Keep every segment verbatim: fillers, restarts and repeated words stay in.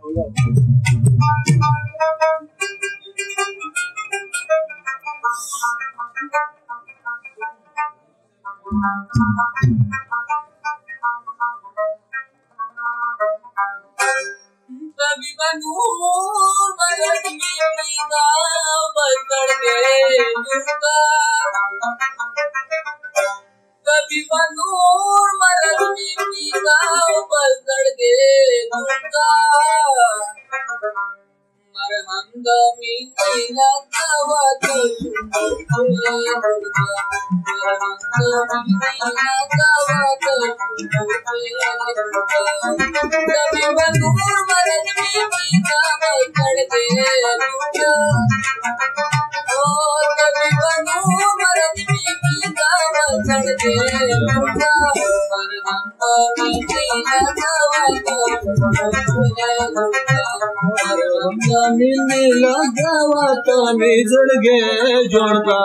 कभी बनूर मरद में पीता बदल गए झुमका, कभी बनूर मरद में पीता बदल गए झुमका, मरहमदमी नीला दवा तो मरहमदमी नीला दवा तो कभी बनूर मरद में पीता बदल गए झुमका, ओ कभी बनूर मरद में पीता बदल गए झुमका, मरहमदमी नीला दवा तो मिलने लगावा तो निजड़ गए जोड़ता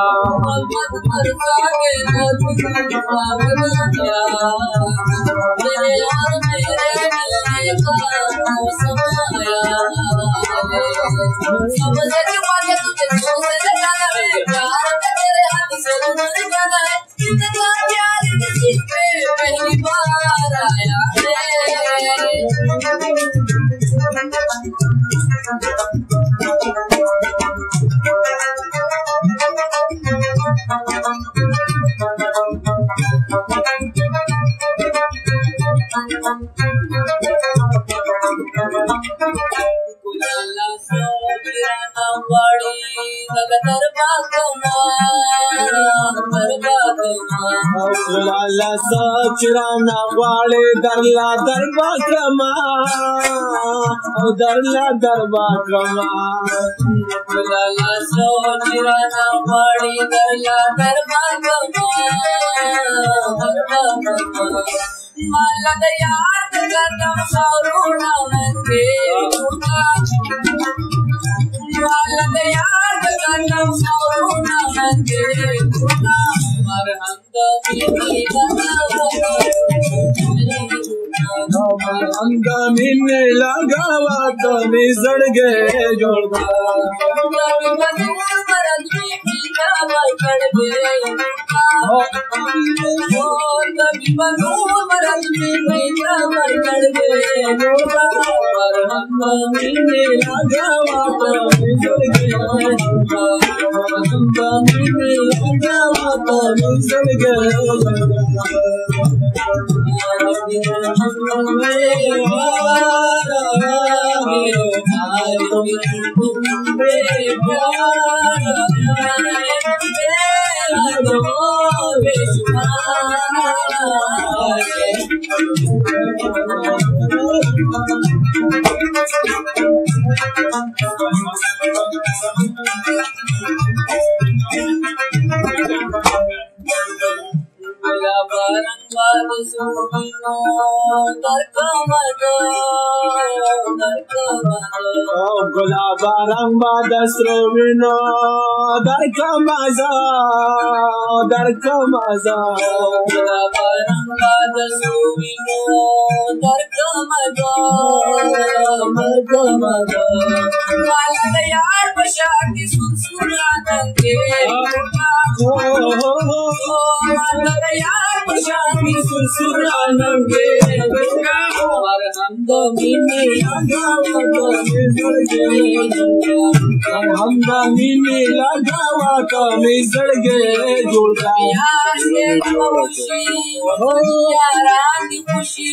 पहली बार आया लाला सचराना वाले दरला दरबा क्रमा दरला दरबा क्रमा लाला सचराना वाले दरला दरबा क्रमा माला यार कदम सौरूना मंगे माला यार कदम सौरूना मंगे मरहमदमी में लगावा तो निजड़ गए जोड़ता कभी बनूर मरद में पीता बदल गए झुमका, मरहमदमी में लगावा तो निजड़ गए मरहमदमी में लगावा तो निजड़ गए गुलाबा रंबा दसरोविनो दरका मजा दरका मजा गुलाबा रंबा दसरोविनो दरका मजा दरका मजा वाला यार बशाती सुनसुना नंगे वाला यार बशाती सुनसुना नंगे मरहमदमी में लगावा तो मरहमदमी में लगावा तो निजड़ गए जोड़ता खुशी यारान की खुशी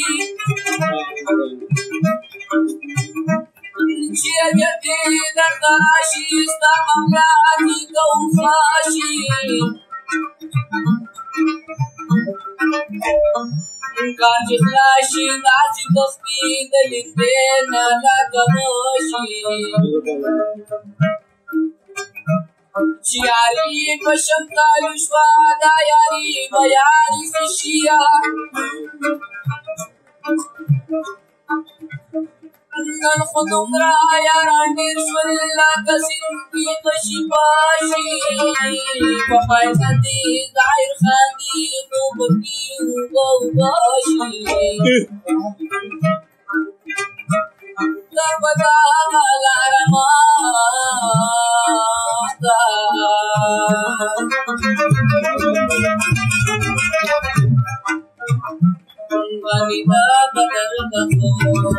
जते दरदाशी स्तमलानी गौफाशी गाजी फ्लाशी गाजी दोस्ती दलिंदे नाला गमोशी चियारी बशंता युष्वादा यारी बयारी फिशिया नन खुदुमरा यारांडीर शुल्ला कसिंकी कशिपाशी बपाय नदी गायर खानी नोबकी उबाशी बता लारमाता वनिता बदल दफो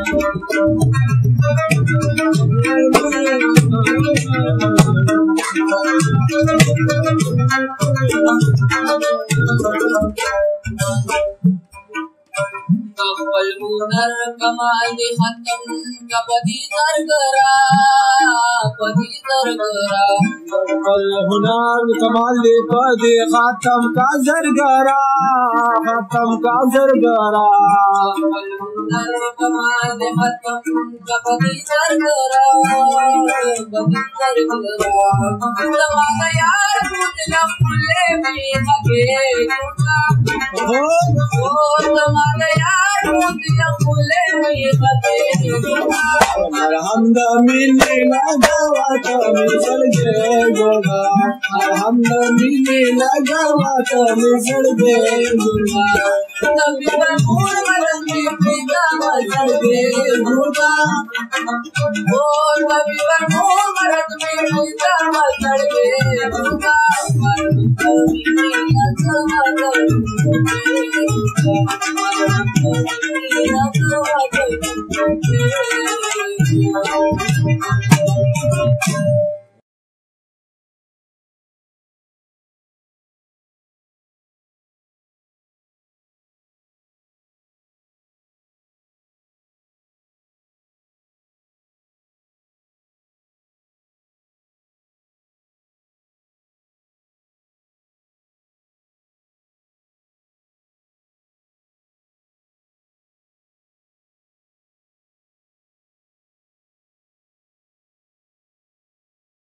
कपल मुनर कमाल खत्म कबदी दरगरा पदी दरगरा कपल हुनर कमाल पदी खत्म का जरगरा खत्म का जरगरा कपल मुनर कमाल खत्म कबदी दरगरा पदी दरगरा जमाना यार मुझला फुले में लगे ओ जमाना यार मुझला फुले में लगे हमदा मिलने लगावा तो मिसल गए गोगा हमदा मिलने लगावा तो मिसल गए गोगा तभी मैं मूड बदलती पिता मचल गए गोगा ओ तभी मैं मूड बदलती पिता मचल गए गोगा कभी नहीं नचवा कभी नहीं नचवा कभी